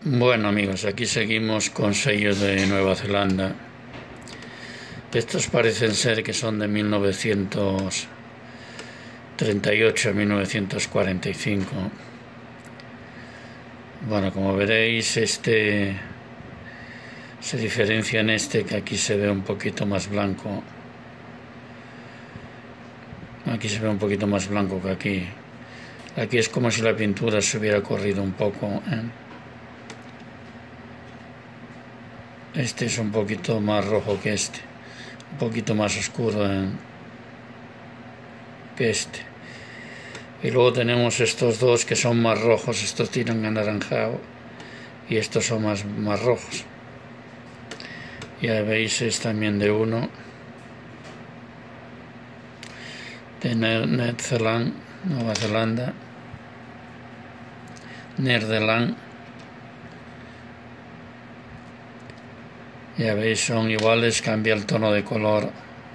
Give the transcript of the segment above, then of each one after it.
Bueno amigos, aquí seguimos con sellos de Nueva Zelanda. Estos parecen ser que son de 1938 a 1945. Bueno, como veréis, este se diferencia en este, que aquí se ve un poquito más blanco. Aquí se ve un poquito más blanco que aquí. Aquí es como si la pintura se hubiera corrido un poco, ¿eh? Este es un poquito más rojo que este, un poquito más oscuro que este. Y luego tenemos estos dos que son más rojos, estos tiran anaranjado y estos son más rojos. Ya veis, es también de uno, de Nueva Zelanda, Nerdeland. Ya veis, son iguales, cambia el tono de color.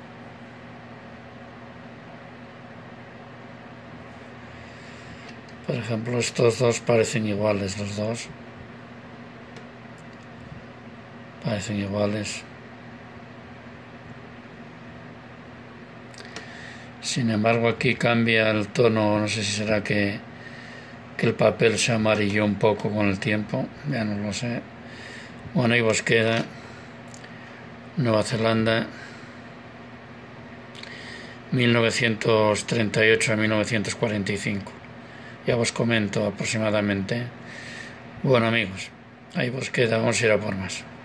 Por ejemplo, estos dos parecen iguales, los dos. Parecen iguales. Sin embargo, aquí cambia el tono, no sé si será que el papel se amarilló un poco con el tiempo, ya no lo sé. Bueno, ahí os queda Nueva Zelanda, 1938 a 1945. Ya os comento aproximadamente. Bueno amigos, ahí os queda, vamos a ir a por más.